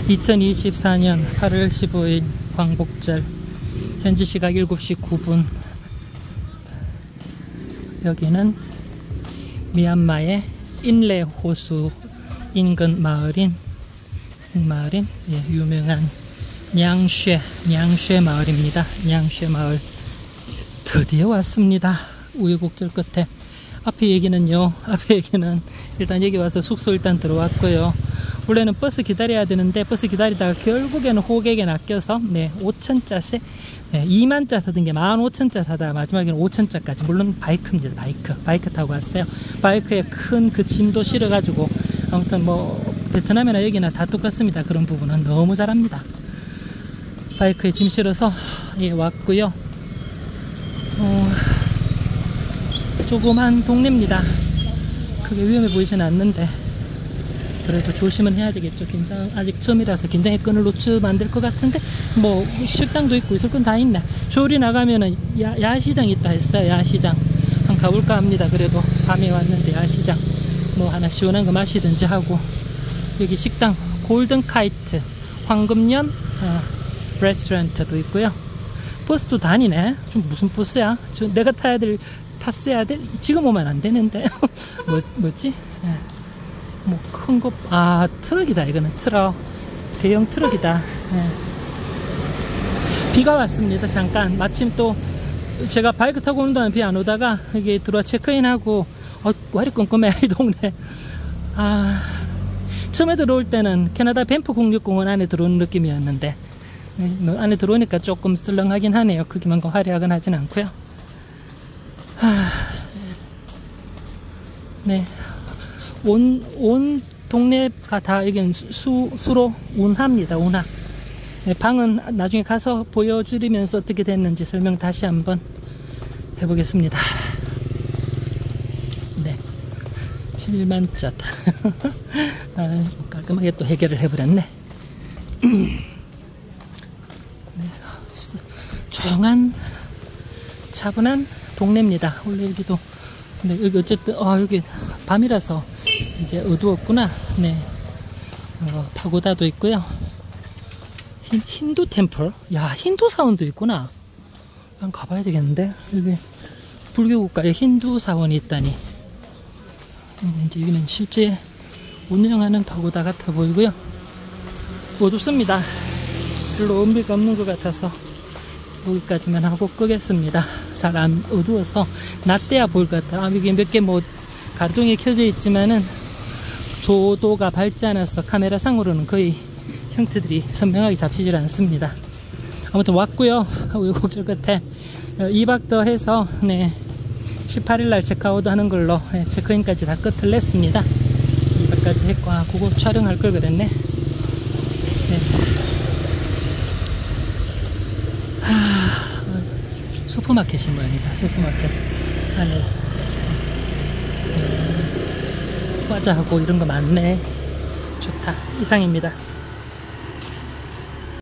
2024년 8월 15일 광복절, 현지 시각 7시 9분. 여기는 미얀마의 인레 호수 인근 마을인 예, 유명한 냥쉐 마을입니다. 냥쉐 마을 드디어 왔습니다. 우여곡절 끝에. 앞에 얘기는 일단 여기 와서 숙소 일단 들어왔고요. 원래는 버스 기다려야 되는데 버스 기다리다가 결국에는 호객에 낚여서 5천짜세 2만짜 타던 게 15,000짜 타다 마지막에는 5천짜까지, 물론 바이크입니다. 바이크 타고 왔어요. 바이크에 큰 그 짐도 실어가지고, 아무튼 뭐 베트남이나 여기나 다 똑같습니다. 그런 부분은 너무 잘합니다. 바이크에 짐 실어서 왔고요. 조그만 동네입니다. 크게 위험해 보이지는 않는데 그래도 조심은 해야 되겠죠. 아직 처음이라서 긴장의 끈을 놓치면 안 될 것 같은데, 뭐 식당도 있고 있을 건 다 있네. 조리 나가면은 야시장 있다 했어요. 야시장 한번 가볼까 합니다. 그래도 밤에 왔는데 야시장 뭐 하나 시원한 거 마시든지 하고, 여기 식당 골든 카이트 황금연 레스토랑도 있고요. 버스도 다니네. 좀 무슨 버스야? 내가 탔어야 돼? 지금 오면 안 되는데. 뭐지? 뭐 큰 거, 트럭이다. 이거는 트럭, 대형 트럭이다. 비가 왔습니다. 잠깐 마침 또 제가 바이크 타고 오는 동안 비 안 오다가 여기 들어와 체크인하고, 왜 이렇게 꼼꼼해 이 동네. 처음에 들어올 때는 캐나다 밴프 국립공원 안에 들어오는 느낌이었는데, 뭐 안에 들어오니까 조금 썰렁하긴 하네요. 크기만큼 화려하긴 하진 않고요. 네, 온 동네가 다 여기는 수로 운하입니다. 운하. 네, 방은 나중에 가서 보여드리면서 어떻게 됐는지 설명 다시 한번 해보겠습니다. 네, 7만짜다. 깔끔하게 또 해결을 해버렸네. 네, 조용한 차분한 동네입니다. 원래 여기도, 네, 여기 어쨌든 여기 밤이라서 이제 어두웠구나. 네, 파고다도 있고요. 힌두 템플, 힌두 사원도 있구나. 한번 가봐야 되겠는데. 여기 불교 국가에 힌두 사원이 있다니. 이제 여기는 실제 운영하는 파고다 같아 보이고요. 어둡습니다. 별로 의미가 없는 것 같아서 여기까지만 하고 끄겠습니다. 잘 안 어두워서 낮때야 보일 것 같아요. 여기 몇 개 뭐 가동이 켜져 있지만은 조도가 밝지 않아서 카메라 상으로는 거의 형태들이 선명하게 잡히질 않습니다. 아무튼 왔고요. 우여곡절 끝에 2박 더 해서 18일날 체크아웃 하는 걸로 체크인까지 다 끝을 냈습니다. 2박까지 했고, 그거 촬영할 걸 그랬네. 슈퍼마켓이 모양이다. 슈퍼마켓 안에 과자하고 이런 거 많네. 좋다. 이상입니다.